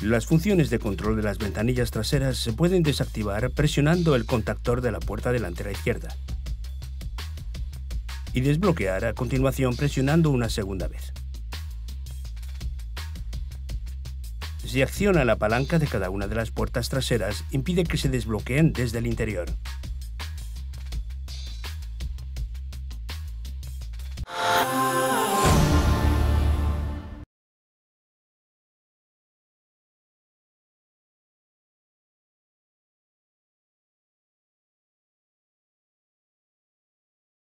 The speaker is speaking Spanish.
Las funciones de control de las ventanillas traseras se pueden desactivar presionando el contactor de la puerta delantera izquierda y desbloquear a continuación presionando una segunda vez. Si acciona la palanca de cada una de las puertas traseras, impide que se desbloqueen desde el interior.